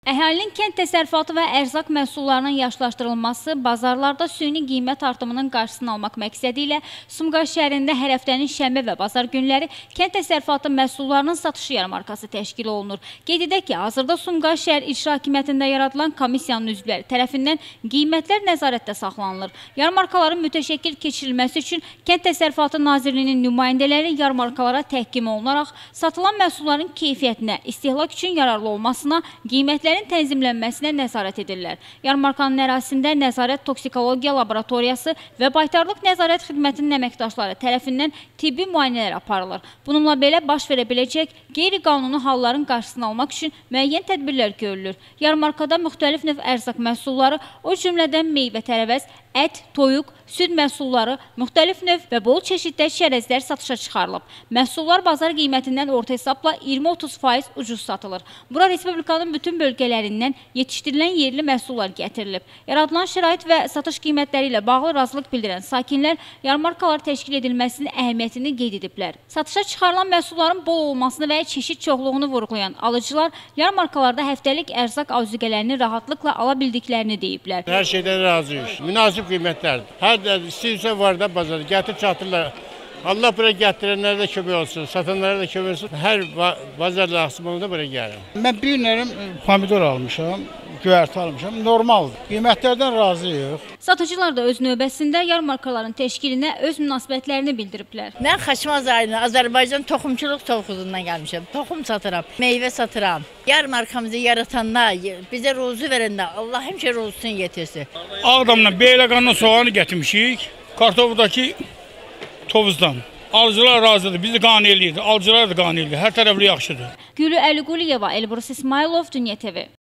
Əhalinin kənd təsərrüfatı və ərzaq məhsullarının yaşlaşdırılması, bazarlarda süni qiymət artımının qarşısını almaq məqsədi ilə Sumqayıt şəhərində hər həftənin şənbə və bazar günləri kənd təsərrüfatı məhsullarının satışı yarmarkası təşkil olunur. Qeyd edək ki, hazırda Sumqayıt şəhər İcra Hakimiyyətində yaradılan komissiyanın üzvləri tərəfindən qiymətlər nəzarətdə saxlanılır. Yarmarkaların mütəşəkkil keçirilməsi üçün Kənd Təsərrüfatı Nazirliyinin nümayəndələri yarmarkalara təhkim olunaraq satılan məhsulların keyfiyyətinə, istehlak üçün yararlı olmasına, qiymətlərin tənzimlənməsinə nəzarət edirlər. Yarmarkanın ərazisində Nəzarət Toksikologiya Laboratoriyası və Baytarlıq Nəzarət Xidmətinin əməkdaşları tərəfindən tibbi müayinələr aparılır. Bununla belə baş verə biləcək qeyri-qanuni halların qarşısını almaq üçün müəyyən tədbirlər görülür. Yarmarkada müxtəlif növ ərzaq məhsulları, o cümlədən meyvə-tərəvəz, ət, toyuq, süd məhsulları, müxtəlif növ və bol çeşiddə çərəzlər satışa çıxarılıb. Məhsullar bazar qiymətindən orta hesabla 20-30% ucuz satılır. Bura Respublikanın bütün bölgələrindən yetişdirilən yerli məhsullar gətirilib. Yaradılan şərait və satış qiymətləri ilə bağlı razılıq bildirən sakinlər yarmarkalar təşkil edilməsinin əhəmiyyətini qeyd ediblər. Satışa çıxarılan məhsulların bol olmasını və çeşid çoxluğunu vurğulayan alıcılar yarmarkalarda həftəlik ərzaq avzüqələrini rahatlıqla ala bildiklərini deyiblər. Hər şeydən razıyıq. Münasib qiymətlərdir. Hər də istəyirsə var da bazarda gətir çatırlar. Allah bura gətirənlərə də kömək olsun, satanlara da kömək olsun. Hər bazar laxsımında bura gəlir. Mən bir nərəm pomidor almışam, göyərti almışam. Normaldır. Qiymətlərdən razıyıq. Satıcılar da öz növbəsində yarmarkaların təşkilinə öz münasibətlərini bildiriblər. Mən Xaçmaz rayonu Azərbaycan toxumçuluq tovxuzundan gəlmişəm. Toxum satıram, meyvə satıram. Yarmarkamızı yaratanlar, bizə ruzu verəndə Allah həmişə ruzusunu yetirsin. Ağdamdan, Beyləqandan soğanı gətirmişik. Kartofudakı Tovuzdan. Alıcılar razıdır, bizi qane eləyir, alıcılar da qane eləyir, hər tərəfli yaxşıdır. Gülü Əliquliyeva, Elbrus İsmailov, Dünya TV.